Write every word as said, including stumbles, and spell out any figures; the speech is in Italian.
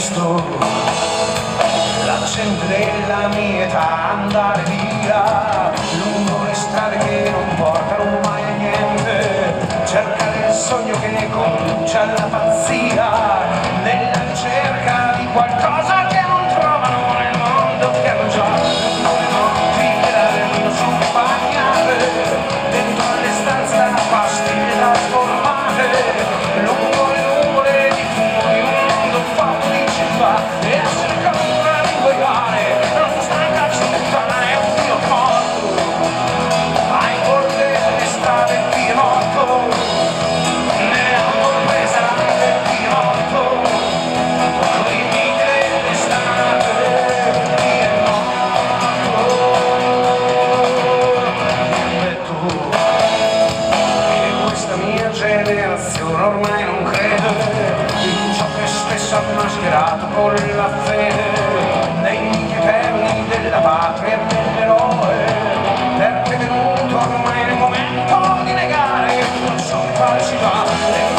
visto la gente della mia età andare via lungo le strade che non portano mai a niente, cercare il sogno che ne conduce alla pazzia, nella ricerca di qualcosa che non trovano nel mondo, che hanno già come notti da vino su bagnate, dentro le stanze da pastiglie da sformate, lungo le nuvole di fumo di un mondo fatto di città, e essere come una ingoiare, non stanca città, è un dio morto, ai bordi delle strade qui è morto, nella sorpresa del Piemonte, con i miti delle strade qui è morto, e tu, che questa mia generazione ormai non crede in ciò che spesso ha mascherato con la fede, nei miti eterni della patria e dell'eroe, perché è venuto ormai il momento di negare che non sono falsità.